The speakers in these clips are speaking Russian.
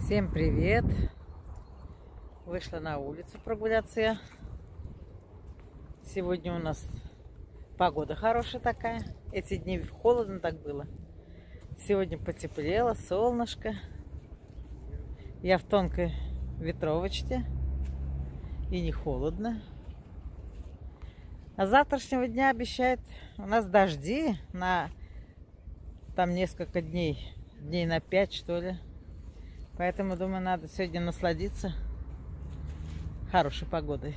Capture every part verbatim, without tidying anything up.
Всем привет! Вышла на улицу прогуляться я. Сегодня у нас погода хорошая такая. Эти дни холодно так было. Сегодня потеплело, солнышко. Я в тонкой ветровочке. И не холодно. А с завтрашнего дня обещают у нас дожди на там несколько дней. Дней на пять, что ли. Поэтому, думаю, надо сегодня насладиться хорошей погодой.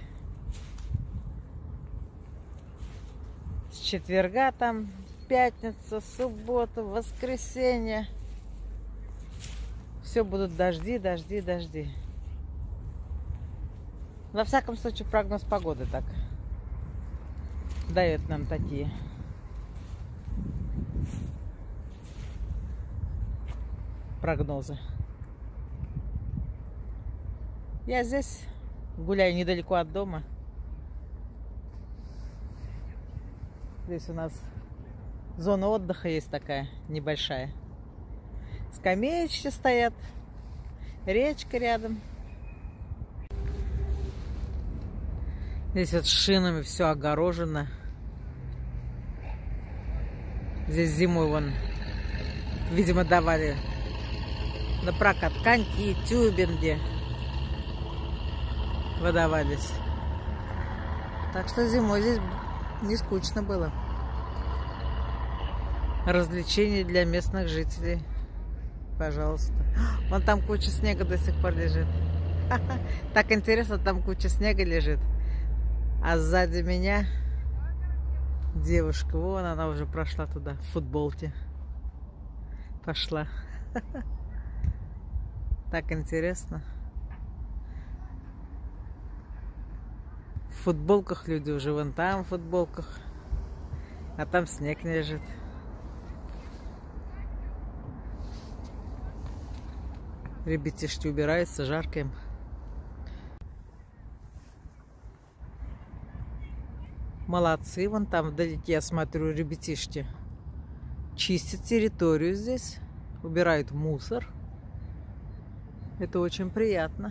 С четверга там пятница, суббота, воскресенье. Все будут дожди, дожди, дожди. Во всяком случае, прогноз погоды так дает нам такие. Прогнозы. Я здесь гуляю недалеко от дома. Здесь у нас зона отдыха есть такая небольшая. Скамеечки стоят, речка рядом. Здесь вот шинами все огорожено. Здесь зимой вон, видимо, давали на прокат коньки, тюбинги выдавались. Так что зимой здесь не скучно было. Развлечения для местных жителей. Пожалуйста. Вон там куча снега до сих пор лежит. Так интересно, там куча снега лежит. А сзади меня девушка. Вон она уже прошла туда, в футболке. Пошла. Так интересно. В футболках люди уже вон там в футболках. А там снег не лежит. Ребятишки убираются, жарко им. Молодцы, вон там вдалеке, я смотрю, ребятишки чистят территорию здесь, убирают мусор. Это очень приятно.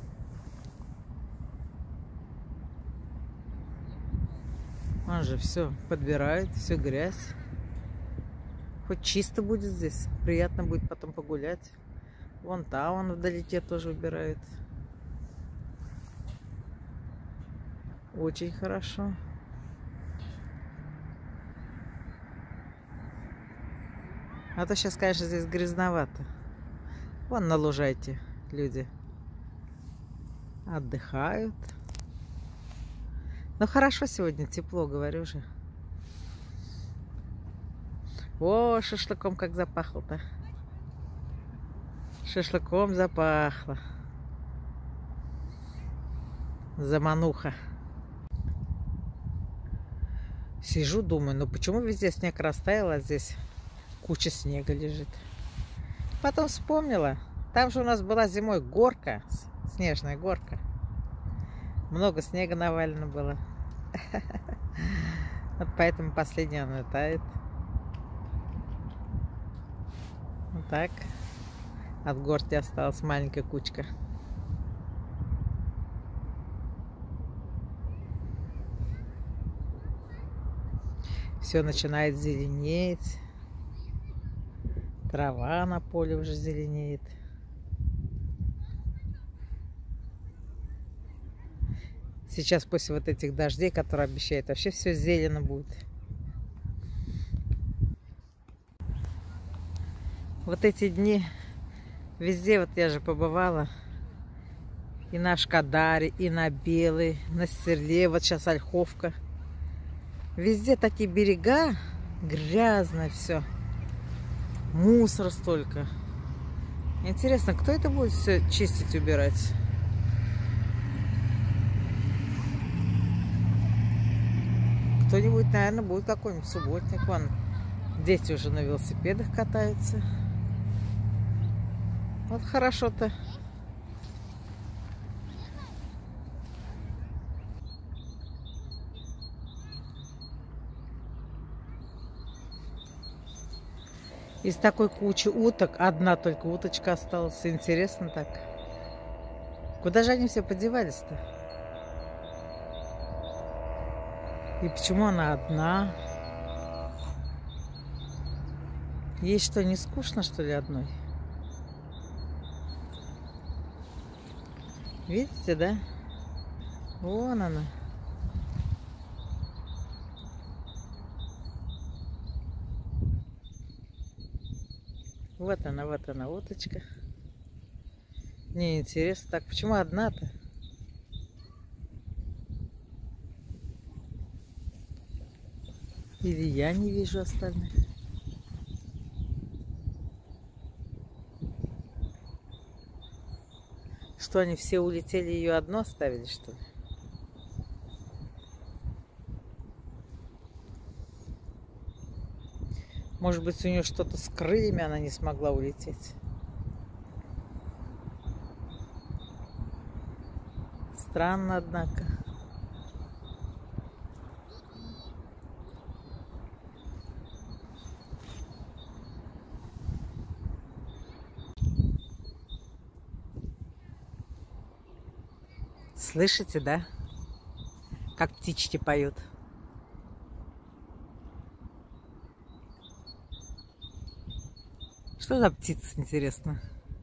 Он же все подбирает, все грязь. Хоть чисто будет здесь, приятно будет потом погулять. Вон там он вдалеке тоже убирает. Очень хорошо. А то сейчас, конечно, здесь грязновато. Вон на лужайке люди отдыхают. Но хорошо сегодня, тепло, говорю же. О, шашлыком как запахло-то. Шашлыком запахло. Замануха. Сижу, думаю, ну почему везде снег растаял, а здесь куча снега лежит. Потом вспомнила, там же у нас была зимой горка, снежная горка. Много снега навалено было. Вот поэтому последний он и тает. Вот так. От горки осталась маленькая кучка. Все начинает зеленеть. Трава на поле уже зеленеет. Сейчас после вот этих дождей, которые обещают, вообще все зелено будет. Вот эти дни везде, вот я же побывала. И на Шкадаре, и на Белой, на Стерле, вот сейчас Ольховка. Везде такие берега, грязно все. Мусор столько. Интересно, кто это будет все чистить, убирать? Кто-нибудь, наверное, будет какой-нибудь субботник. Вон, дети уже на велосипедах катаются. Вот хорошо-то. Из такой кучи уток одна только уточка осталась. Интересно так. Куда же они все подевались-то? И почему она одна? Ей что, не скучно, что ли, одной? Видите, да? Вон она. Вот она, вот она, уточка. Мне интересно, так почему одна-то? Или я не вижу остальных? Что, они все улетели, ее одну оставили, что ли? Может быть, у нее что-то с крыльями, она не смогла улететь. Странно, однако. Слышите, да? Как птички поют. Что за птица, интересно?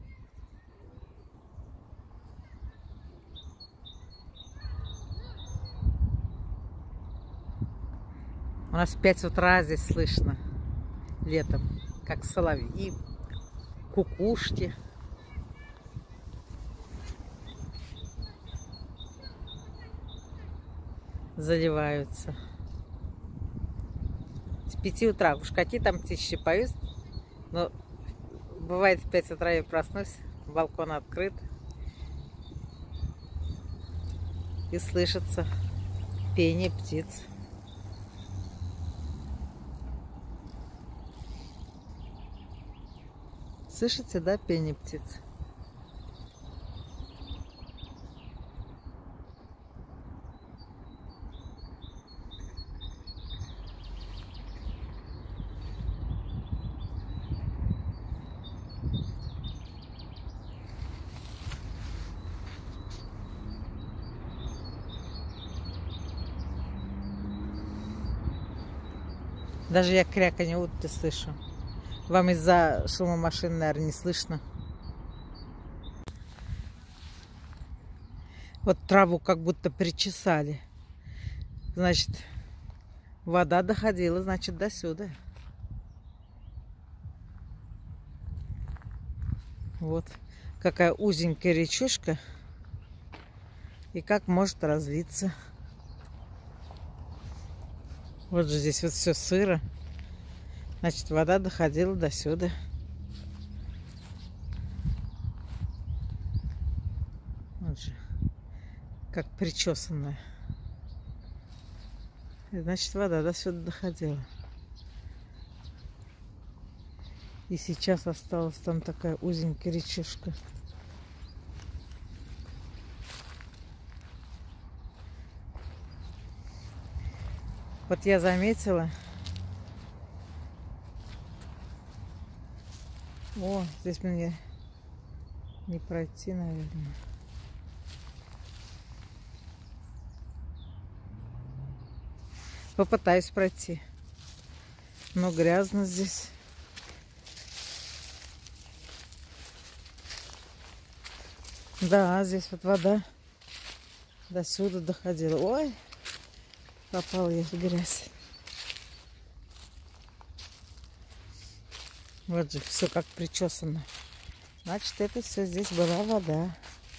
У нас в пять утра здесь слышно летом, как соловьи, кукушки. Заливаются. С пяти утра. Уж какие там птички поют. Но бывает в пять утра я проснусь, балкон открыт. И слышится пение птиц. Слышите, да, пение птиц? Даже я кряканье утки слышу. Вам из-за шума машин, наверное, не слышно. Вот траву как будто причесали. Значит, вода доходила, значит, до сюда. Вот какая узенькая речушка. И как может разлиться. Вот же здесь вот все сыро. Значит, вода доходила до сюда. Вот же, как причесанная. И, значит, вода до сюда доходила. И сейчас осталась там такая узенькая речушка. Вот я заметила. О, здесь мне не пройти, наверное. Попытаюсь пройти. Но грязно здесь. Да, здесь вот вода до сюда доходила. Ой, попала я в грязь. Вот же все как причесано. Значит, это все здесь была вода.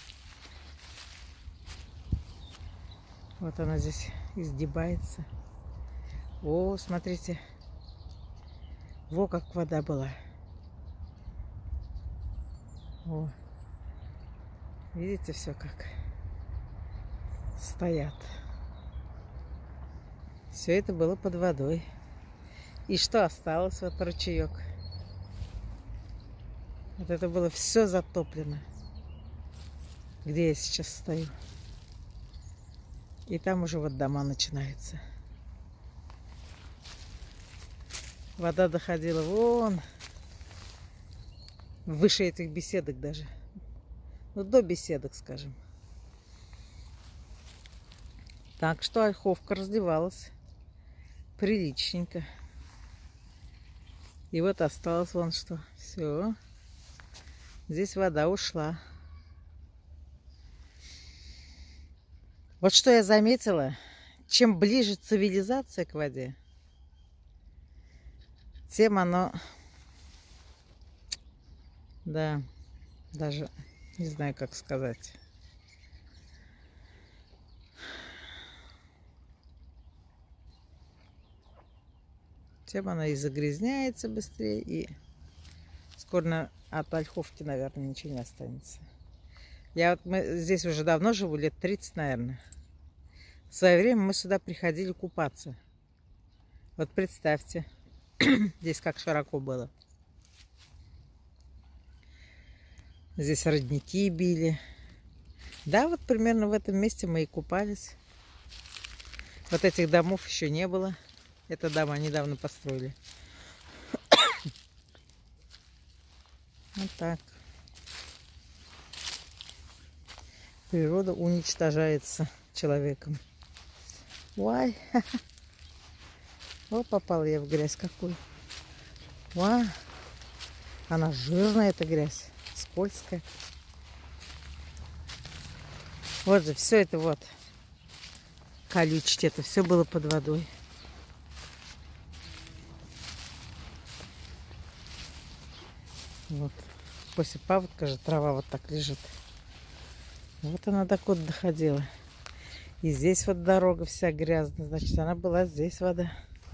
Вот она здесь изгибается. О, смотрите. Во как вода была. О. Видите, все как стоят. Все это было под водой. И что осталось? Вот ручеек. Вот это было все затоплено. Где я сейчас стою. И там уже вот дома начинаются. Вода доходила вон Выше этих беседок даже. Ну, до беседок, скажем. Так что ольховка раздевалась приличненько. И вот осталось вон что. Все. Здесь вода ушла. Вот что я заметила. Чем ближе цивилизация к воде, тем оно... Да, даже не знаю, как сказать. Тем она и загрязняется быстрее, и скоро от ольховки, наверное, ничего не останется. Я вот мы здесь уже давно живу, лет тридцать, наверное. В свое время мы сюда приходили купаться. Вот представьте, здесь как широко было. Здесь родники били. Да, вот примерно в этом месте мы и купались. Вот этих домов еще не было. Это дома недавно построили. Вот так. Природа уничтожается человеком. Ой. О, попала я в грязь какую. Ва. Она жирная, эта грязь. Скользкая. Вот же, все это вот. Колючки, это все было под водой. Вот. После паводка же трава вот так лежит. Вот она так вот доходила. И здесь вот дорога вся грязная. Значит, она была здесь вода.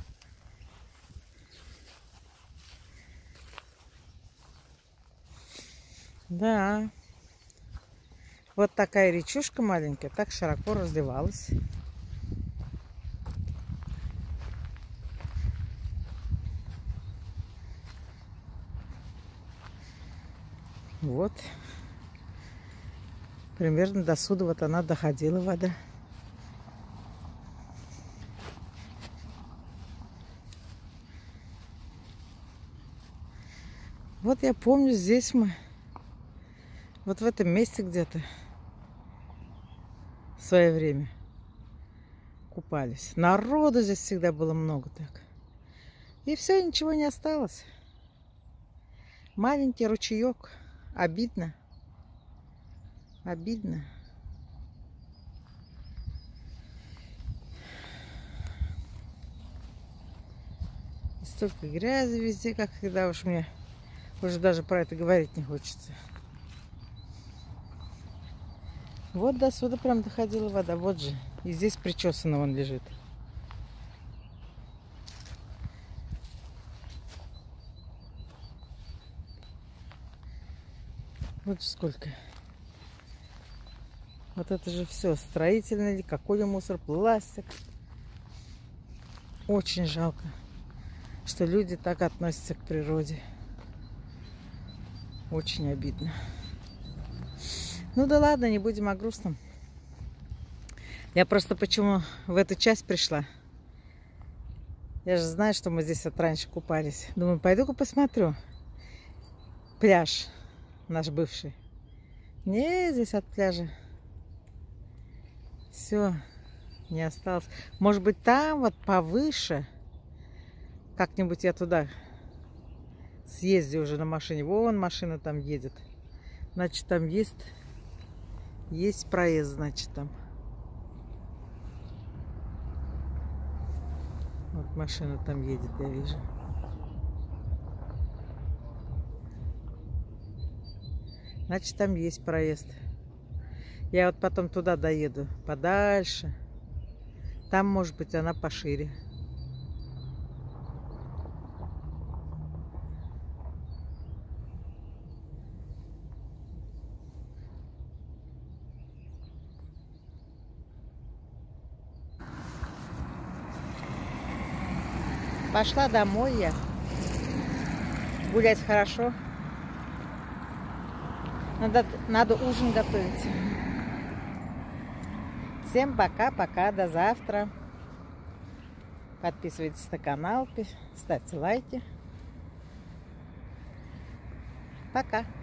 Да. Вот такая речушка маленькая, так широко разливалась. Вот. Примерно до сюда вот она доходила, вода. Вот я помню, здесь мы, вот в этом месте где-то в свое время купались. Народу здесь всегда было много так. И все, ничего не осталось. Маленький ручеек. Обидно. Обидно. И столько грязи везде, как когда уж мне уже даже про это говорить не хочется. Вот до сюда прям доходила вода. Вот же. И здесь причесано он лежит. Вот сколько. Вот это же все строительный, какой мусор, пластик. Очень жалко, что люди так относятся к природе. Очень обидно. Ну да ладно, не будем о грустном. Я просто почему в эту часть пришла. Я же знаю, что мы здесь вот раньше купались. Думаю, пойду-ка посмотрю. Пляж наш бывший. Не, здесь от пляжа все не осталось. Может быть, там вот повыше. Как-нибудь я туда съезди уже на машине. Вон машина там едет. Значит, там есть, есть проезд, значит, там. Вот машина там едет, я вижу. Значит, там есть проезд. Я вот потом туда доеду, подальше. Там, может быть, она пошире. Пошла домой я. Гулять хорошо. Надо, надо ужин готовить. Всем пока-пока, до завтра. Подписывайтесь на канал, ставьте лайки. Пока.